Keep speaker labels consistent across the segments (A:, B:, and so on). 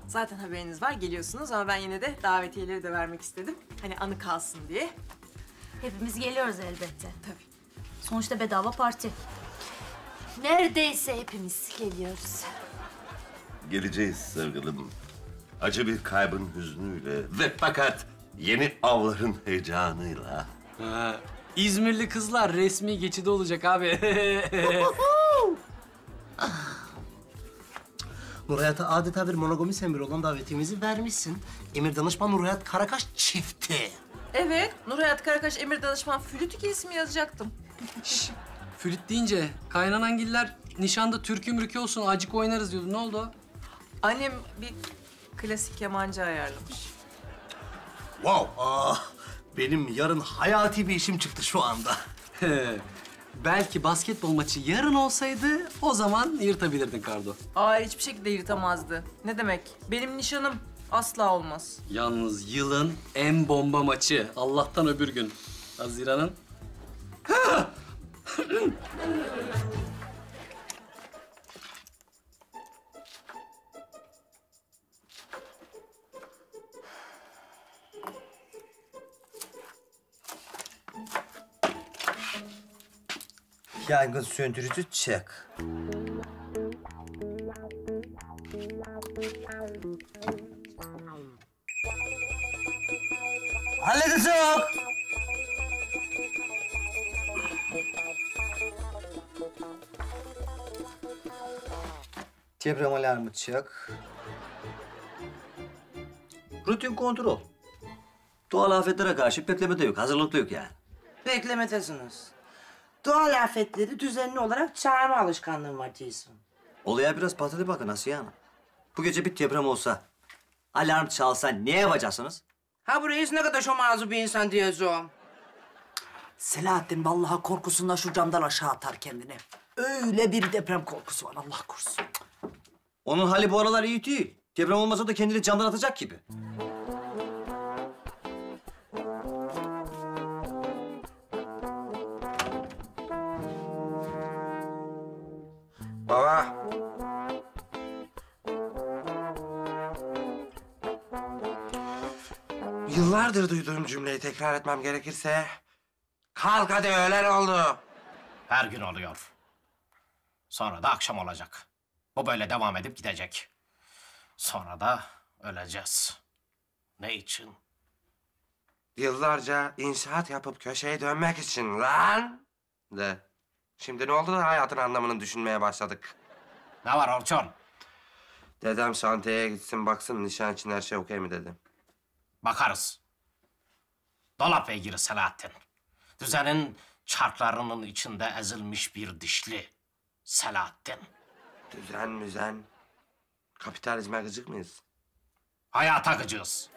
A: Zaten haberiniz var, geliyorsunuz ama ben yine de davetiyeleri de vermek istedim. Hani anı kalsın diye.
B: Hepimiz geliyoruz elbette.
A: Tabii.
B: Sonuçta bedava parti. Neredeyse hepimiz geliyoruz.
C: Geleceğiz sevgilim. Acı bir kaybın hüznüyle ve fakat yeni avların heyecanıyla.
D: Ha, İzmirli kızlar resmi geçidi olacak abi.
E: Nurhayat'a adeta bir monogami sembolü olan davetimizi vermişsin. Emir Danışman Nurhayat Karakaş çifti.
A: Evet, Nurhayat Karakaş, Emir Danışman flüt ikilisimi yazacaktım.
D: Flüt deyince kaynanangiller nişanda türkü mürkü olsun acık oynarız diyordu. Ne oldu?
A: Annem bir klasik kemancı ayarlamış.
E: Wow! Benim yarın hayati bir işim çıktı şu anda.
D: Belki basketbol maçı yarın olsaydı o zaman yırtabilirdin Kardo.
A: Hiçbir şekilde yırtamazdı. Ne demek? Benim nişanım asla olmaz.
D: Yalnız yılın en bomba maçı. Allah'tan öbür gün. Haziran'ın.
F: Yangın söndürücü çek. Halledecek. Deprem alarmı çek. Rutin kontrol.
G: Doğal afetlere karşı bekleme de yok, hazırlık da yok yani.
H: Beklemedesiniz. Doğal afetleri düzenli olarak çağırma alışkanlığım var diyorsun.
G: Olaya biraz patladı bakın Asiye Hanım. Bu gece bir deprem olsa, alarm çalsa ne yapacaksınız?
H: Ha bu reis ne kadar şomazlı bir insan diyorsun.
I: Selahattin vallahi korkusundan şu camdan aşağı atar kendini. Öyle bir deprem korkusu var Allah korusun.
G: Onun hali bu aralar iyi değil. Deprem olmasa da kendini camdan atacak gibi.
F: Baba.
J: Yıllardır duyduğum cümleyi tekrar etmem gerekirse... Kalk hadi öğlen oldu.
K: Her gün oluyor. Sonra da akşam olacak. Bu böyle devam edip gidecek. Sonra da öleceğiz. Ne için?
J: Yıllarca inşaat yapıp köşeye dönmek için lan. De. Şimdi ne oldu da hayatın anlamını düşünmeye başladık.
K: Ne var Orçun?
J: Dedem şantiyeye gitsin baksın nişan için her şey okey mi dedi.
K: Bakarız. Dolap beygiri Selahattin. Düzenin çarklarının içinde ezilmiş bir dişli Selahattin.
J: Düzen müzen. Kapitalizme gıcık mıyız?
K: Hayata gıcığız.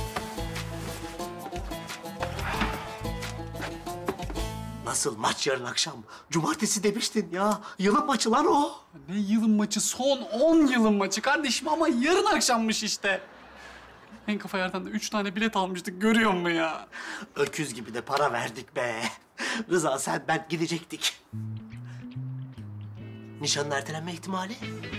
E: Nasıl maç yarın akşam? Cumartesi demiştin ya. Yılın maçı lan o.
D: Ne yılın maçı? Son 10 yılın maçı kardeşim ama yarın akşammış işte. En kafa yerden de 3 tane bilet almıştık görüyor musun ya?
E: Öküz gibi de para verdik be. Rıza sen ben gidecektik. Nişanın ertelenme ihtimali?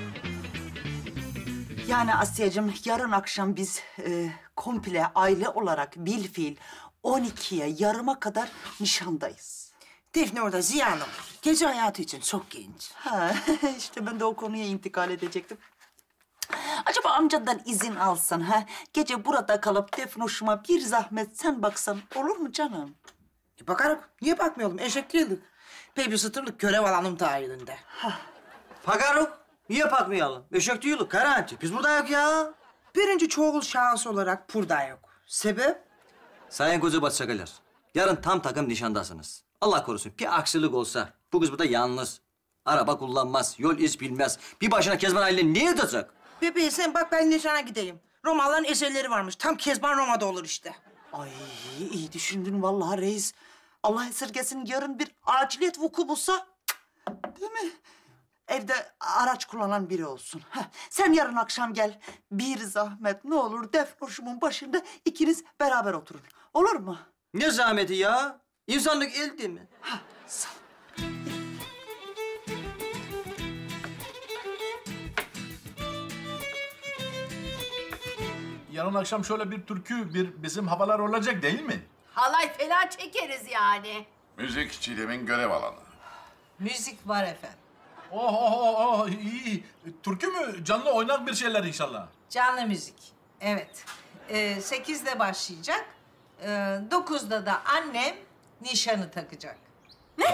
I: Yani Asya'cığım yarın akşam biz komple aile olarak bilfiil 12'ye yarıma kadar nişandayız.
H: Defne orada Ziya Hanım. Gece hayatı için çok genç.
I: Ha, işte ben de o konuya intikal edecektim. Acaba amcandan izin alsan ha? Gece burada kalıp Defnoş'uma bir zahmet sen baksan olur mu canım?
H: Bakarım. Niye bakmayalım? Eşek değildik. Babysitter'lık görev alanım dahilinde.
G: Bakaruk. Niye bakmayalım? Eşek değilik, garanti. Biz burada yok ya.
H: Birinci çoğul şahıs olarak burada yok. Sebep?
G: Sayın Kocabat Şakalar, yarın tam takım nişandasınız. Allah korusun bir aksilik olsa bu kız burada yalnız. Araba kullanmaz, yol iz bilmez. Bir başına Kezban aile ne edecek?
H: Bebeğim sen bak ben nişana gideyim. Romalıların eserleri varmış. Tam Kezban Roma'da olur işte.
I: Ay iyi düşündün vallahi reis. Allah esirgesin yarın bir aciliyet vuku bulsa. Değil mi? Evde araç kullanan biri olsun. Heh, sen yarın akşam gel. Bir zahmet ne olur Defnoş'umun başında ikiniz beraber oturun. Olur mu?
G: Ne zahmeti ya? İnsanlık el değil mi?
I: Ha, sağ ol.
L: yarın akşam şöyle bir türkü, bir bizim havalar olacak değil mi?
M: Halay falan çekeriz yani.
N: Müzik Çiğdem'in görev alanı.
M: Müzik var efendim.
L: Oh, iyi. Türkü mü? Canlı oynak bir şeyler inşallah.
M: Canlı müzik. Evet. 8'de başlayacak. 9'da da annem nişanı takacak. Ne?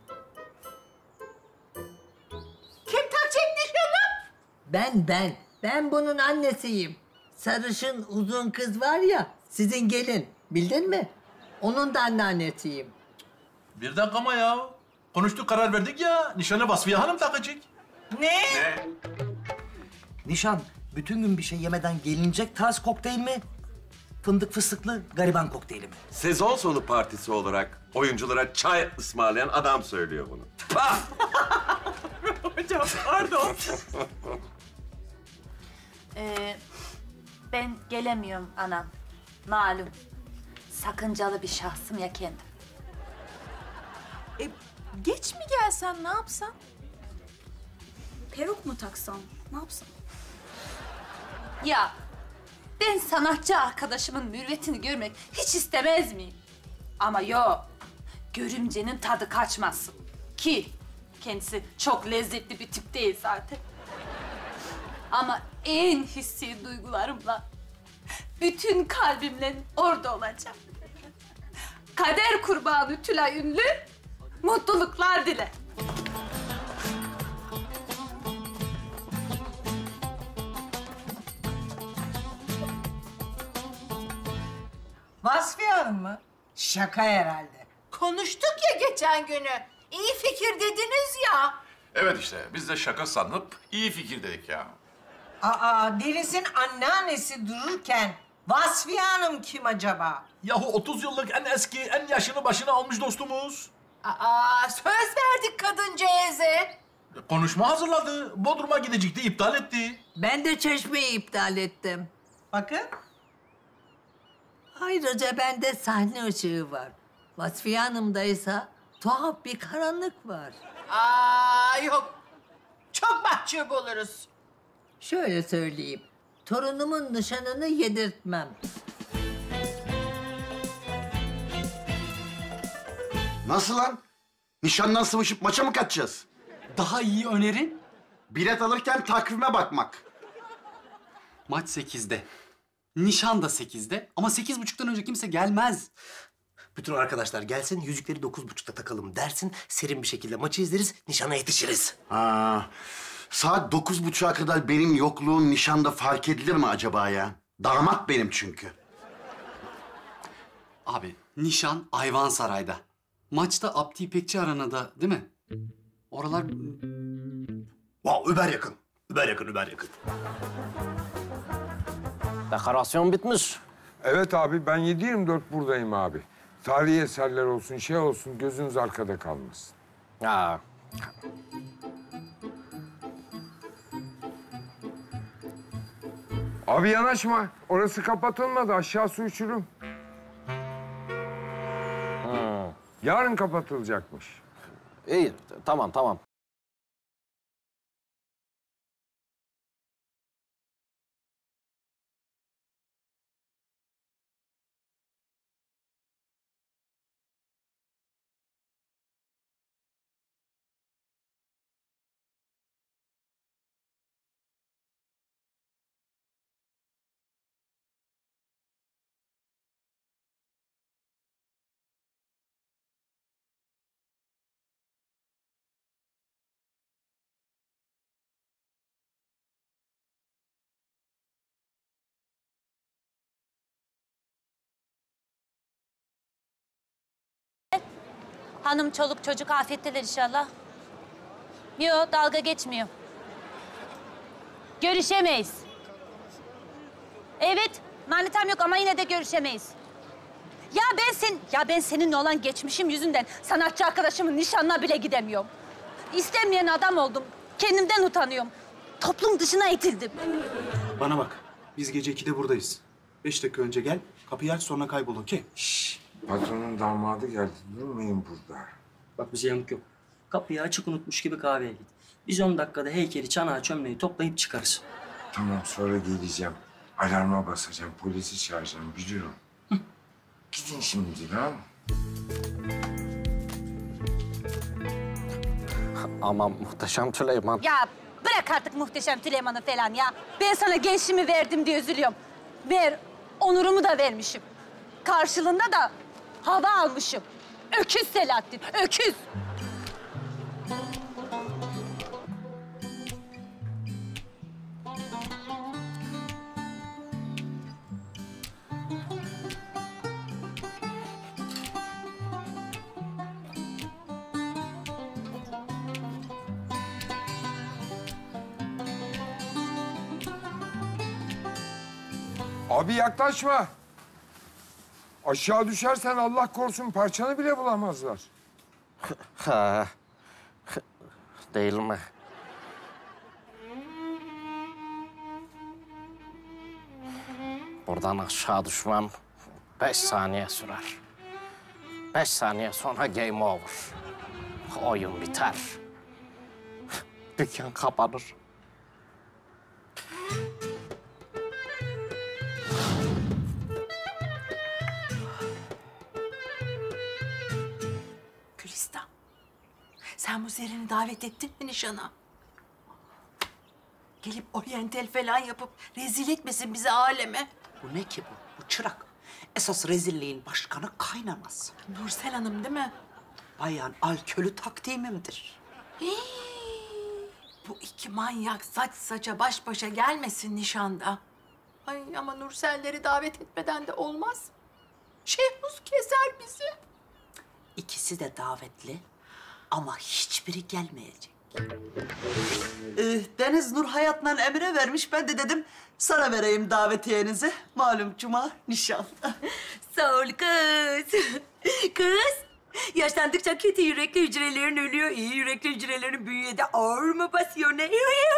M: Kim takacak nişanı?
O: Ben bunun annesiyim. Sarışın uzun kız var ya, sizin gelin. Bildin mi? Onun da anneannesiyim.
L: Bir dakika ama ya. Konuştuk, karar verdik ya. Nişanı Vasfiye Hanım takacak.
M: Ne?
E: Nişan, bütün gün bir şey yemeden gelinecek tarz kokteyl mi? Fındık fıstıklı gariban kokteyli mi?
C: Sezon sonu partisi olarak oyunculara çay ısmarlayan adam söylüyor bunu. Ah!
A: Hocam pardon.
B: Ben gelemiyorum anam. Malum. Sakıncalı bir şahsım ya kendim.
A: Geç mi gelsen ne yapsan?
B: Peruk mu taksam? Ne yapsam? Ya ben sanatçı arkadaşımın mürvetini görmek hiç istemez miyim? Ama yok. Görümcenin tadı kaçmasın. Ki kendisi çok lezzetli bir tip değil zaten. Ama en hissi duygularımla, bütün kalbimle orada olacağım. Kader kurbanı Tülay Ünlü, mutluluklar dile.
M: Vasfiye Hanım mı? Şaka herhalde. Konuştuk ya geçen günü. İyi fikir dediniz ya.
N: Evet işte biz de şaka sanıp iyi fikir dedik ya.
M: Deniz'in anneannesi dururken Vasfiye Hanım kim acaba?
L: Yahu 30 yıllık en eski, en yaşını başına almış dostumuz.
M: Söz verdik kadıncağıza.
L: Konuşma hazırladı. Bodrum'a gidecekti, iptal etti.
O: Ben de Çeşme'yi iptal ettim.
M: Bakın.
O: Ayrıca bende sahne ışığı var. Vasfiye Hanım'daysa tuhaf bir karanlık var.
M: Yok. Çok mahcup oluruz.
O: Şöyle söyleyeyim, torunumun nişanını yedirtmem.
P: Nasıl lan? Nişandan sıvışıp maça mı kaçacağız?
D: Daha iyi önerin?
P: Bilet alırken takvime bakmak.
D: Maç 8'de. Nişan da 8'de ama 8.30'dan önce kimse gelmez.
E: Bütün arkadaşlar gelsin, yüzükleri 9.30'da takalım dersin. Serin bir şekilde maçı izleriz, nişana yetişiriz.
P: Saat 9.30'a kadar benim yokluğum nişanda fark edilir mi acaba ya? Damat benim çünkü.
D: Abi nişan Ayvansaray'da. Maçta Abdi İpekçi Arena'da değil mi? Oralar...
E: Wow, über yakın. Über yakın.
K: Dekorasyon bitmiş.
Q: Evet abi, ben 7/24 buradayım abi. Tarihi eserler olsun, şey olsun, gözünüz arkada kalmasın.
K: Ha.
Q: Abi yanaşma, orası kapatılmadı, aşağısı uçurum. Yarın kapatılacakmış.
K: İyi, tamam.
B: Hanım, çoluk, çocuk afiyetteler inşallah. Yok, dalga geçmiyor. Görüşemeyiz. Evet, manitam yok ama yine de görüşemeyiz. Ben seninle olan geçmişim yüzünden sanatçı arkadaşımın nişanına bile gidemiyorum. İstenmeyen adam oldum. Kendimden utanıyorum. Toplum dışına itildim.
R: Bana bak, biz gece 2'de buradayız. 5 dakika önce gel, kapıyı aç sonra kaybol, okey?
Q: Patronun damadı geldi, durmayın burada.
S: Bak bize yamuk yok. Kapıyı açık unutmuş gibi kahveye git. Biz 10 dakikada heykeli, çanağı, çömleği toplayıp çıkarız.
Q: Tamam, sonra geleceğim. Alarma basacağım, polisi çağıracağım biliyorum. Gidin şimdi lan.
K: Aman muhteşem Süleyman.
B: Ya bırak artık muhteşem Süleyman'ı falan ya. Ben sana gençliğimi verdim diye üzülüyorum. Ver, onurumu da vermişim. Karşılığında da hava almışım. Öküz Selahattin, öküz.
Q: Abi yaklaşma. Aşağı düşersen Allah korusun parçanı bile bulamazlar.
K: Ha, değil mi? Buradan aşağı düşmem 5 saniye sürer. 5 saniye sonra game over. Oyun biter. Dükkan kapanır.
A: Gülistan, sen bu Zerrin'i davet ettin mi nişana? Gelip oryantal falan yapıp rezil etmesin bizi aleme.
I: Bu ne ki bu? Bu çırak. Esas rezilliğin başkanı kaynanası.
A: Nursel Hanım değil mi?
I: Bayan alkölü takdimimdir.
A: Bu iki manyak saç saça baş başa gelmesin nişanda. Ay ama Nurselleri davet etmeden de olmaz. Şehmuz keser bizi.
I: İkisi de davetli ama hiçbiri gelmeyecek. Deniz Nur Hayat'la Emre vermiş. Ben de dedim sana vereyim davetiyenizi. Malum cuma nişan.
T: Sağ ol kız. Kız, yaşlandıkça kötü yürekli hücrelerin ölüyor. İyi yürekli hücrelerin bünyede ağır mı basıyor ne?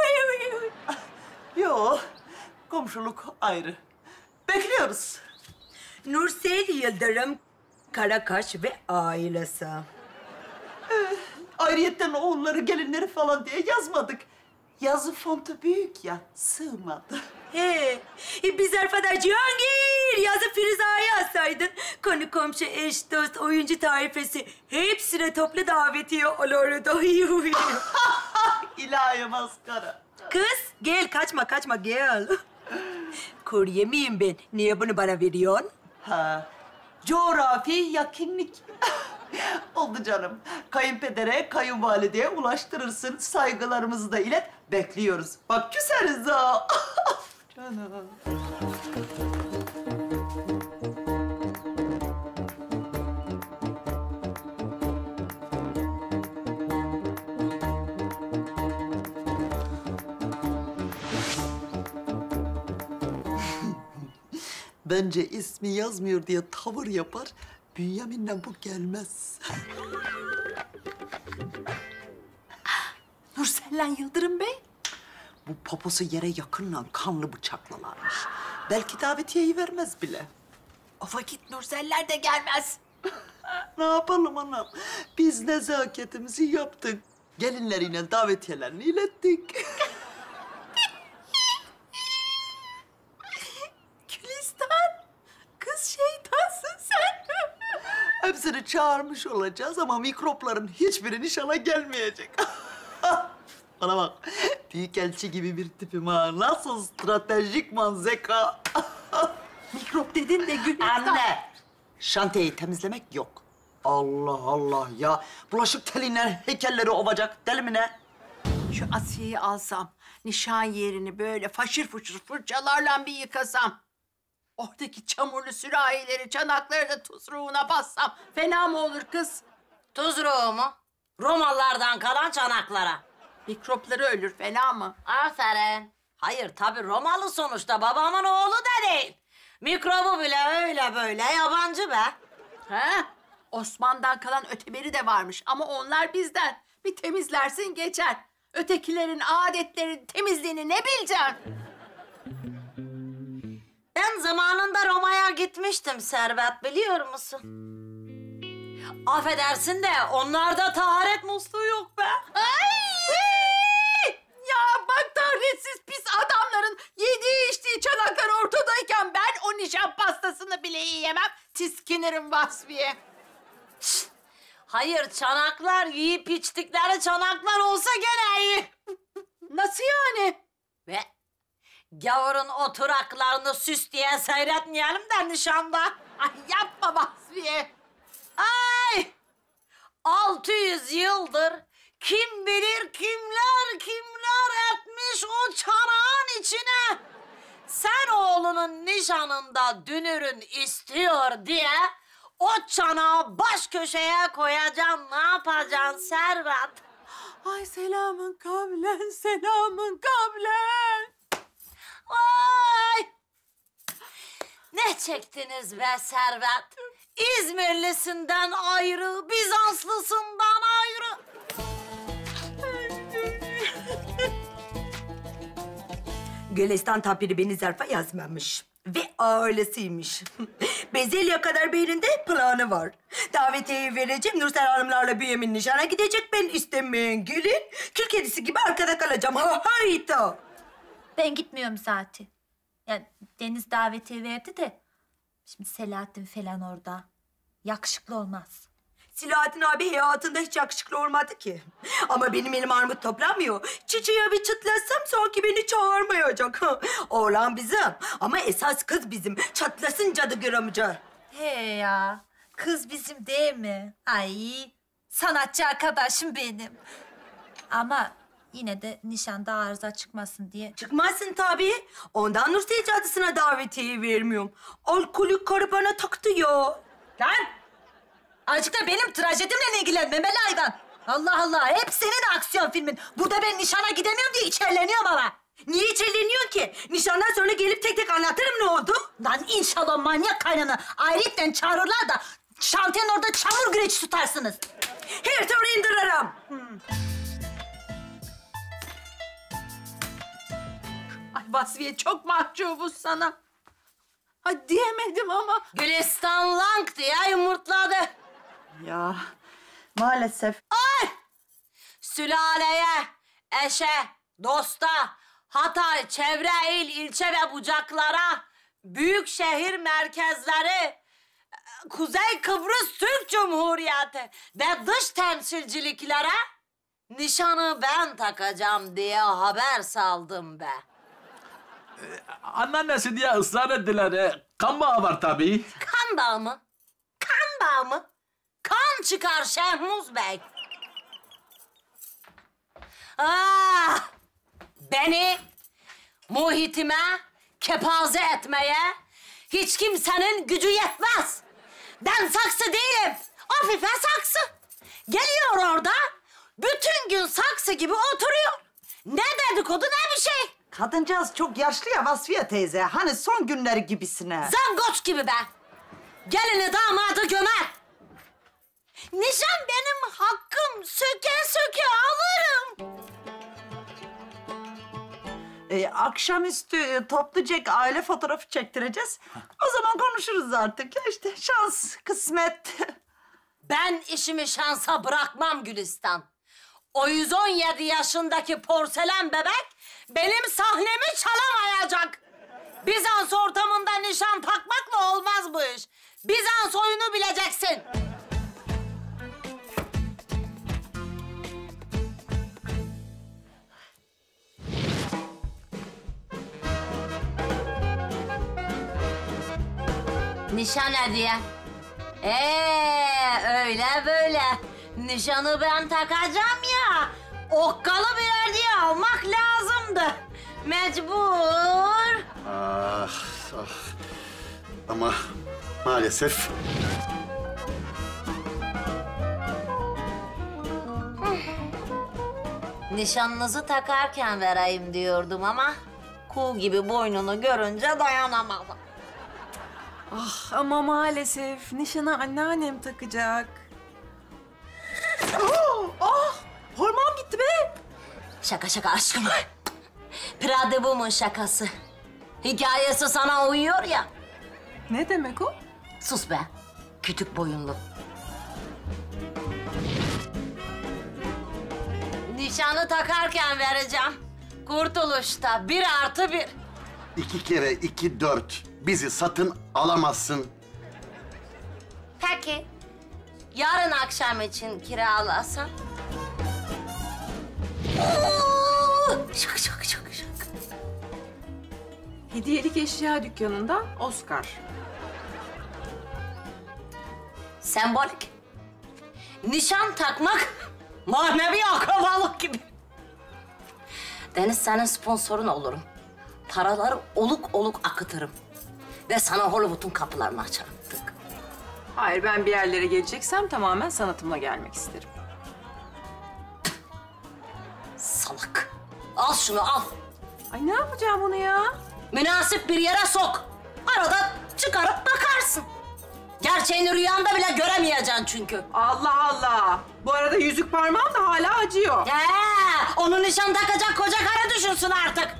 I: Yo, komşuluk ayrı. Bekliyoruz.
T: Nursel Yıldırım, Karakaş ve ailesi.
I: Ayrıyetten oğulları, gelinleri falan diye yazmadık. Yazı fontu büyük ya, sığmadı.
T: Biz zarfada Cihangir yazı Firuza'yı yazsaydın. Konu komşu, eş, dost, oyuncu tarifesi hepsine toplu davetiye olurdu.
I: İlahi maskara.
T: Kız gel kaçma gel. Kurye miyim ben? Niye bunu bana veriyorsun?
I: Ha, coğrafi yakınlık. Oldu canım. Kayınpedere, kayınvalideye ulaştırırsın. Saygılarımızı da ilet. Bekliyoruz. Bak küseriz ha. Canım. Bence ismi yazmıyor diye tavır yapar. Bünyamin'den bu gelmez.
A: Nursel'le Yıldırım Bey.
I: Bu poposu yere yakınla kanlı bıçaklalarmış. Belki davetiyeyi vermez bile.
A: O vakit Nurseller de gelmez.
I: Ne yapalım anam? Biz nezaketimizi yaptık. Gelinleriyle davetiyelerini ilettik.
A: Gülistan, kız şeytansın sen.
I: Hepsini çağırmış olacağız ama mikropların hiçbiri nişana gelmeyecek. Bana bak, büyükelçi gibi bir tipim ha. Nasıl stratejikman zeka.
A: Mikrop dedin de Gülistan.
I: Anne, şantiyeyi temizlemek yok. Allah Allah ya. Bulaşık teliyle heykelleri ovacak. Deli mi ne?
A: Şu Asiye'yi alsam, nişan yerini böyle faşır fışır fırçalarla bir yıkasam. Oradaki çamurlu sürahileri, çanakları da tuzruğuna bassam fena mı olur kız?
U: Tuzruğu mu? Romalılardan kalan çanaklara.
A: Mikropları ölür, fena mı?
U: Aferin. Hayır tabii Romalı sonuçta, babamın oğlu da değil. Mikrobu bile öyle böyle yabancı be.
A: He? Osman'dan kalan öteberi de varmış ama onlar bizden. Bir temizlersin geçer. Ötekilerin adetlerin temizliğini ne bileceksin?
U: Ben zamanında Roma'ya gitmiştim Servet, biliyor musun? Affedersin de onlarda taharet musluğu yok be.
A: Ay! Ya bak taharetsiz pis adamların yediği içtiği çanaklar ortada nargileyi yemem, tiskinirim Vasfiye.
U: Hayır, çanaklar yiyip içtikleri çanaklar olsa gene iyi.
A: Nasıl yani?
U: Ve gavurun oturaklarını süs diye seyretmeyelim de nişanda.
A: Ay yapma Vasfiye.
U: Ay! 600 yıldır kim bilir kimler etmiş o çanağın içine. Sen oğlunun nişanında dünürün istiyor diye o çanağı baş köşeye koyacaksın. Ne yapacaksın Servet?
A: Ay selamın kavlen, selamın kavlen.
U: Vay! Ne çektiniz be Servet? İzmirlisinden ayrı, Bizanslısından ayrı.
T: Gülistan tabiri beni zarfa yazmamış. Ve ailesiymiş. Bezelye kadar beyninde planı var. Davetiyeyi vereceğim, Nursel Hanımlarla Bünyamin nişana gidecek. Ben istemeyen gelin, kül kedisi gibi arkada kalacağım. Ha hayta.
B: Ben gitmiyorum zaten. Yani Deniz davetiye verdi de... Şimdi Selahattin falan orada. Yakışıklı olmaz.
T: Selahattin abi hayatında hiç yakışıklı olmadı ki. Ama benim elim armut toplamıyor. Çiçeğe bir çıtlasam sanki beni çağırmayacak. Oğlan bizim ama esas kız bizim. Çatlasın cadı amca.
B: He ya, kız bizim değil mi? Ay, sanatçı arkadaşım benim. Ama yine de nişanda arıza çıkmasın diye.
T: Çıkmazsın tabii. Ondan Nursel Cadısı'na davetiye vermiyorum. Alkolik karı bana taktı ya.
B: Lan! Azıcık da benim trajedimle ilgilen memeli hayvan. Allah Allah, hep senin aksiyon filmin. Burada ben nişana gidemiyorum diye içerleniyorum ama.
T: Niye içerleniyorsun ki? Nişandan sonra gelip tek tek anlatırım ne oldu.
B: Lan inşallah manyak kaynana ayrıca çağırırlar da şantiyenin orada çamur güreşi tutarsınız.
T: Her türlü indiririm.
A: Ay Vasfiye çok mahcubuz sana. Ay diyemedim ama.
U: Gülistan Lang diye yumurtladı.
I: Ya maalesef.
U: Ay! Sülaleye, eşe, dosta, Hatay, çevre il, ilçe ve bucaklara, büyük şehir merkezleri, Kuzey Kıbrıs Türk Cumhuriyeti ve dış temsilciliklere nişanı ben takacağım diye haber saldım be.
L: Anneannesi diye ısrar ettiler. Kan bağı var tabii.
U: Kan bağı mı? Kan bağı mı? Kan çıkar Şehmuz Bey. Beni muhitime kepaze etmeye hiç kimsenin gücü yetmez. Ben saksı değilim. Afife saksı. Geliyor orada, bütün gün saksı gibi oturuyor. Ne dedikodu ne bir şey.
I: Kadıncağız çok yaşlı ya Vasfiye teyze. Hani son günleri gibisine.
U: Zangoç gibi be. Gelini damadı gömer. Nişan benim hakkım. Söke söke alırım.
I: Akşamüstü toplucak aile fotoğrafı çektireceğiz. O zaman konuşuruz artık. Ya işte şans, kısmet.
U: Ben işimi şansa bırakmam Gülistan. O 117 yaşındaki porselen bebek benim sahnemi çalamayacak. Bizans ortamında nişan takmakla olmaz bu iş. Bizans oyunu bileceksin. Nişan hediye. Öyle böyle. Nişanı ben takacağım ya. Okkalı bir hediye almak lazımdı. Mecbur.
P: Ah, ah. Ama maalesef...
U: Nişanınızı takarken vereyim diyordum ama... kuğu gibi boynunu görünce dayanamadım.
F: Ah ama maalesef nişanı anneannem takacak.
I: Hormon gitti be.
U: Şaka şaka aşkım. Pradevum'un şakası. Hikayesi sana uyuyor ya.
F: Ne demek o?
U: Sus be, kütük boyunlu. Nişanı takarken vereceğim. Kurtuluşta 1+1.
P: 2 kere 2 4. Bizi satın alamazsın.
U: Peki, yarın akşam için kiralasam? Şak şak şak şak.
F: Hediyelik eşya dükkanından Oscar.
U: Sembolik. Nişan takmak manevi akrabalık gibi. Deniz senin sponsorun olurum. Paraları oluk oluk akıtırım. Ve sana Hollywood'un kapılarını açarım. Tık.
F: Hayır, ben bir yerlere geleceksem tamamen sanatımla gelmek isterim.
U: Salak. Al şunu al.
F: Ay ne yapacağım bunu ya?
U: Münasip bir yere sok. Arada çıkarıp bakarsın. Gerçeğini rüyanda bile göremeyeceksin çünkü.
F: Allah Allah. Bu arada yüzük parmağım da hala acıyor.
U: Onu nişan takacak koca karı düşünsün artık.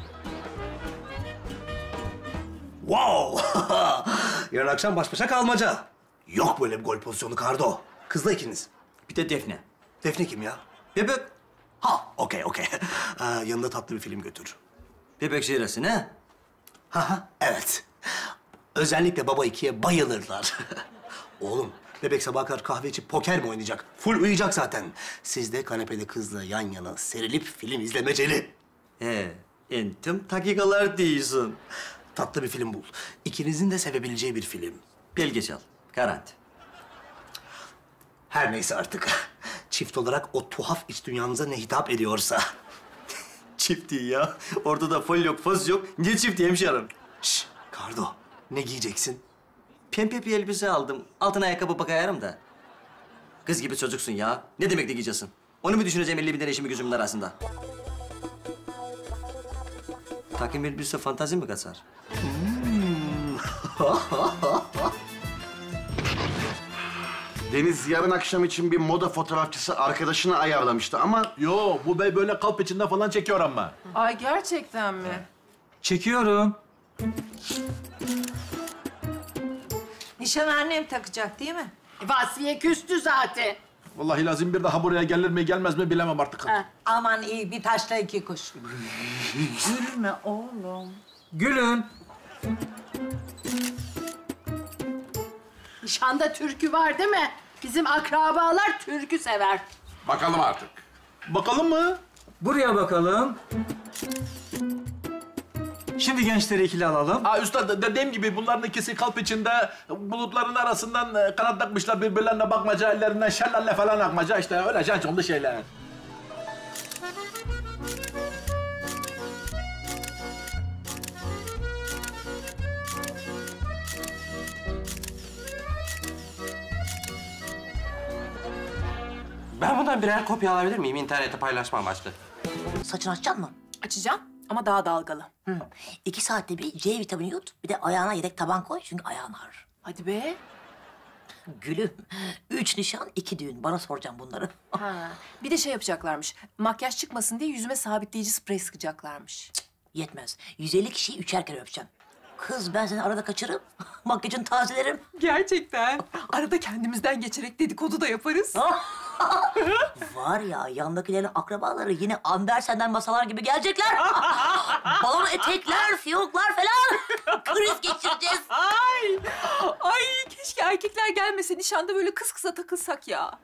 E: Wow! Yarın akşam baş başa kalmaca. Yok böyle bir gol pozisyonu Kardo. Kızla ikiniz.
G: Bir de Defne.
E: Defne kim ya?
G: Bebek.
E: Ha, okey. Yanında tatlı bir film götür.
G: Bebek seyretsin ha?
E: Ha, evet. Özellikle baba ikiye bayılırlar. Oğlum, bebek sabaha kadar kahve içip poker mi oynayacak? Full uyuyacak zaten. Siz de kanepede kızla yan yana serilip film izlemeceli.
G: Entim dakikalar diyorsun.
E: Tatlı bir film bul. İkinizin de sevebileceği bir film.
G: Belgesel, garanti.
E: Her neyse artık. Çift olarak o tuhaf iç dünyanıza ne hitap ediyorsa.
G: Çift değil ya. Orada da fol yok, faz yok. Niye çift hemşerim?
E: Şşş, Kardo. Ne giyeceksin?
G: Pembe bir elbise aldım. Altına ayakkabı bakayarım da. Kız gibi çocuksun ya. Ne demek ne giyeceksin? Onu mu düşüneceğim 50 bin lira işimi gözümün arasında? Takım elbise fantazi mi kaçar?
P: Deniz yarın akşam için bir moda fotoğrafçısı arkadaşını ayarlamıştı ama...
L: Yo, bu bey böyle kalp içinden falan çekiyor ama.
F: Ay gerçekten mi?
D: Çekiyorum.
F: Nişan annem takacak değil mi?
A: Vasfiye küstü zaten.
L: Vallahi lazım bir daha buraya gelir mi gelmez mi bilemem artık.
O: Aman iyi, bir taşla iki kuş.
F: Gülme oğlum.
D: Gülün.
A: Nişanda türkü var değil mi? Bizim akrabalar türkü sever.
N: Bakalım artık.
L: Bakalım mı?
D: Buraya bakalım. Şimdi gençleri ikili alalım.
L: Üstad dediğim gibi bunların ikisi kalp içinde bulutların arasından kanat takmışlar birbirlerine bakmaca, ellerinden şelale falan akmaca işte öyle canconlu şeyler.
K: Ben bundan birer kopya alabilir miyim? İnternette paylaşma amaçlı.
U: Saçını açacaksın mı?
F: Açacağım ama daha dalgalı.
U: 2 saatte bir C vitamini yut. Bir de ayağına yedek taban koy çünkü ayağın ağrır.
F: Hadi be.
U: Gülüm, 3 nişan, 2 düğün. Bana soracağım bunları.
F: Bir de şey yapacaklarmış. Makyaj çıkmasın diye yüzüme sabitleyici sprey sıkacaklarmış.
U: Yetmez. 150 kişiyi 3'er kere öpeceğim. Kız ben seni arada kaçırırım. Makyajını tazelerim.
F: Gerçekten. Arada kendimizden geçerek dedikodu da yaparız.
U: Var ya yandakilerin akrabaları yine Andersen'den masalar gibi gelecekler. Balon etekler, fiyoklar falan. Kriz geçireceğiz.
F: Ay keşke erkekler gelmese nişanda böyle kıs kısa takılsak ya.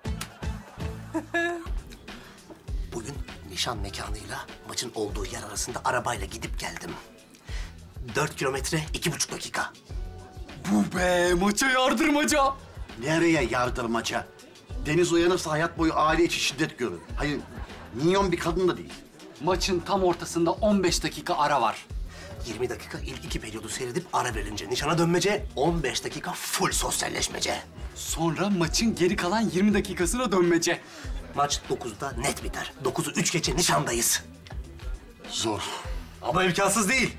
E: Bugün nişan mekanıyla maçın olduğu yer arasında arabayla gidip geldim. 4 kilometre, 2,5 dakika.
D: Bu be maça yardırmaca.
P: Nereye yardırmaca? Deniz uyanırsa hayat boyu aile içi şiddet görür. Hayır, minyon bir kadın da değil.
D: Maçın tam ortasında 15 dakika ara var.
E: 20 dakika ilk 2 periyodu seyredip ara verince nişana dönmece, 15 dakika full sosyalleşmece.
D: Sonra maçın geri kalan 20 dakikasına dönmece.
E: Maç 9'da net biter. 9'u 3 geçe nişandayız.
P: Zor.
E: Ama imkansız değil.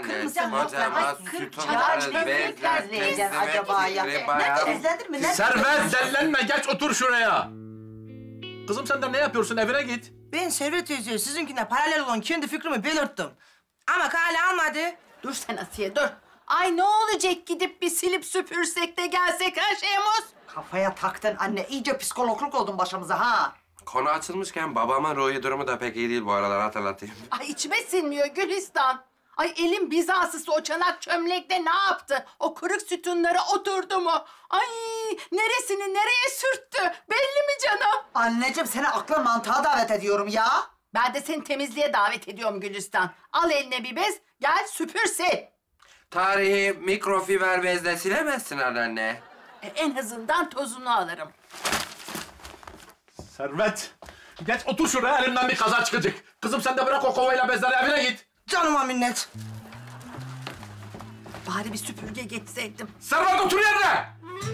L: Servet dellenme geç otur şuraya. Kızım sen de ne yapıyorsun evine git.
H: Ben Servet teyze sizinkine paralel olan kendi fikrimi belirttim. Ama kale almadı.
A: Dur sen Asiye dur. Ay ne olacak gidip bir silip süpürsek de gelsek ha Şemus?
I: Kafaya taktın anne. İyice psikologluk oldun başımıza ha.
K: Konu açılmışken babamın ruhi durumu da pek iyi değil bu aralar hatırlatayım.
A: Ay içime sinmiyor Gülistan. Ay elim Bizanslısı o çanak çömlekte ne yaptı? O kırık sütunlara oturdu mu? Ay neresini nereye sürttü? Belli mi canım?
I: Anneciğim seni akla mantığa davet ediyorum ya.
A: Ben de seni temizliğe davet ediyorum Gülistan. Al eline bir bez, gel süpür sil.
J: Tarihi mikrofiber bezle silemezsin anneanne.
A: En azından tozunu alırım.
L: Servet, geç otur şuraya, elimden bir kaza çıkacak. Kızım sen de bırak o kovayla bezleri, evine git.
I: Canıma minnet.
A: Bari bir süpürge geçseydim.
L: Servet otur yerine!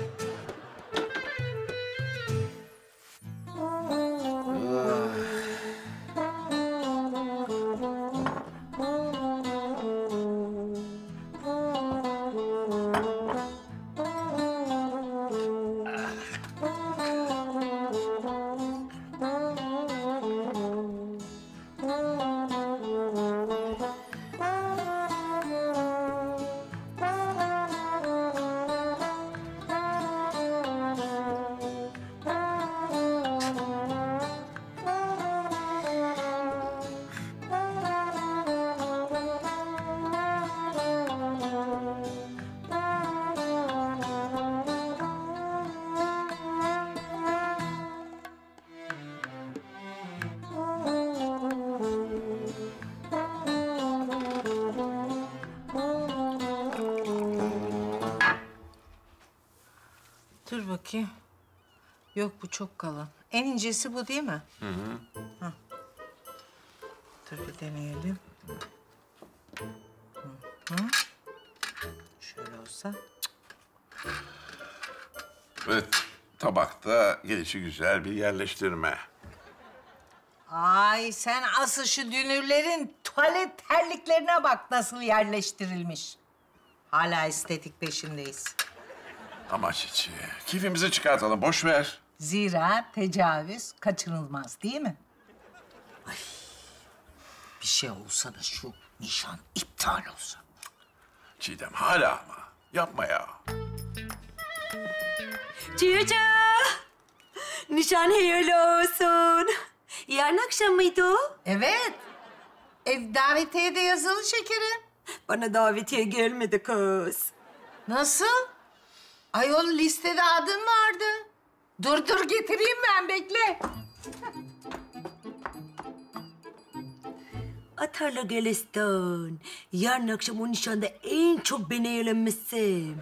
O: Dur bakayım. Yok bu çok kalın. En incesi bu değil mi?
C: Hı hı.
O: Hah. Dur bir deneyelim. Hı. Şöyle olsa.
N: Evet, tabakta gelişi güzel bir yerleştirme.
O: Ay sen asıl şu dünürlerin tuvalet terliklerine bak nasıl yerleştirilmiş. Hala estetik peşindeyiz.
N: Ama Çiçi, keyfimizi çıkartalım, boş ver.
O: Zira tecavüz kaçınılmaz değil mi? Ay, bir şey olsa da şu nişan iptal olsa.
N: Çiğdem hala ama. Yapma ya.
T: Cici, nişan hayırlı olsun. Yarın akşam mıydı o?
O: Evet. Davetiye de yazılı şekerim.
T: Bana davetiye gelmedi kız.
O: Nasıl? Ayol listede adın vardı. Dur getireyim ben bekle.
T: Atarla Gülistan. Yarın akşam o nişanda en çok ben eğlenmişsin.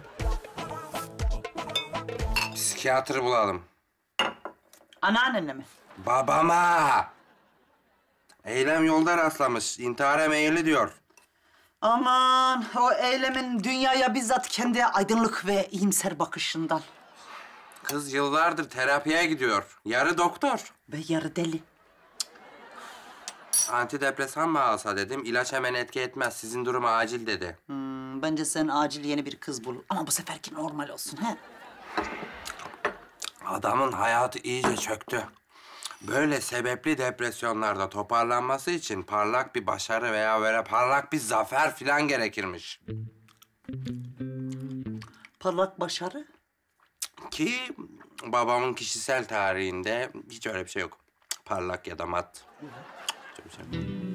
J: Psikiyatr bulalım.
H: Anneannene mi?
J: Babama! Eylem yolda rastlamış. İntihara meyilli diyor.
I: Aman o eylemin dünyaya bizzat kendi aydınlık ve iyimser bakışından.
J: Kız yıllardır terapiye gidiyor. Yarı doktor.
I: Ve yarı deli.
J: Antidepresan mı alsa dedim. İlaç hemen etki etmez. Sizin durumu acil dedi.
I: Bence sen acil yeni bir kız bul. Ama bu seferki normal olsun he.
J: Adamın hayatı iyice çöktü. Böyle sebepli depresyonlarda toparlanması için parlak bir başarı veya böyle parlak bir zafer falan gerekirmiş.
I: Parlak başarı?
J: Ki babamın kişisel tarihinde hiç öyle bir şey yok. Parlak ya da mat. Hiç öyle bir şey yok.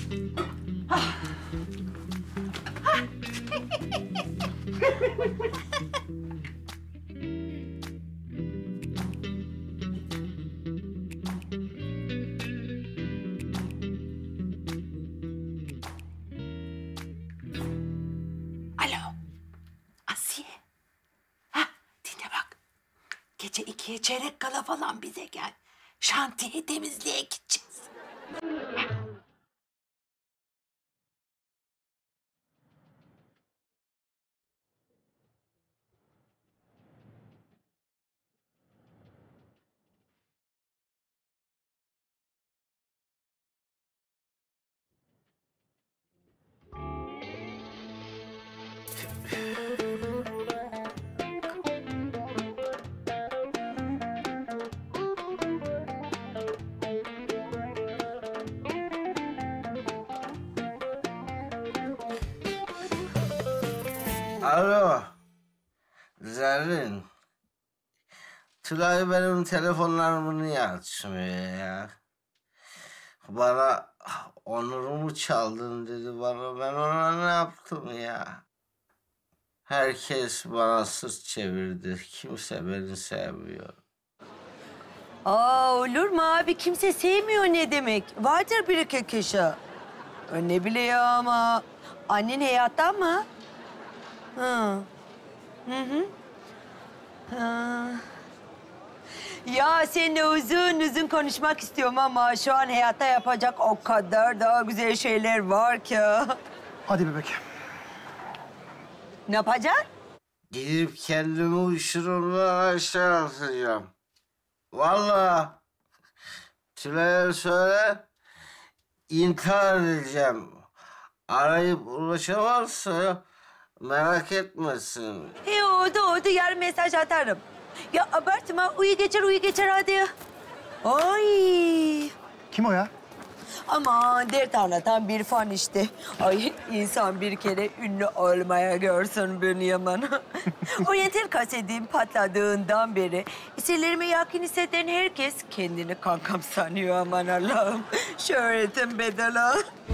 A: Alo, Asiye. Ha, dinle bak. Gece 2'ye çeyrek kala falan bize gel. Şantiye temizliğe gideceğiz.
V: Alo. Zerrin. Tülay benim telefonlarımı niye açmıyor ya? Bana onurumu çaldın dedi bana. Ben ona ne yaptım ya? Herkes bana sırt çevirdi. Kimse beni sevmiyor.
T: Olur mu abi? Kimse sevmiyor ne demek? Vardır bir iki kişi. Ne bileyim ama annen hayatta mı? Hı. Hı. Ya seninle uzun konuşmak istiyorum ama şu an hayatta yapacak o kadar daha güzel şeyler var ki.
E: Hadi bebek.
T: Ne yapacaksın?
V: Gidip kendimi uçurumdan aşağı atacağım. Vallahi. Tülay'a söyle, intihar edeceğim. Arayıp ulaşamazsa merak etmesin.
T: Oldu. Yarın mesaj atarım. Ya abartma. Uyu geçer hadi. Ay.
E: Kim o ya?
T: Aman dert anlatan bir fan işte. Ay insan bir kere ünlü olmaya görsün Bünyamin. Oryantal kasetim patladığından beri eserlerime yakın hisseden herkes kendini kankam sanıyor aman Allah'ım. Şöhretin bedeli.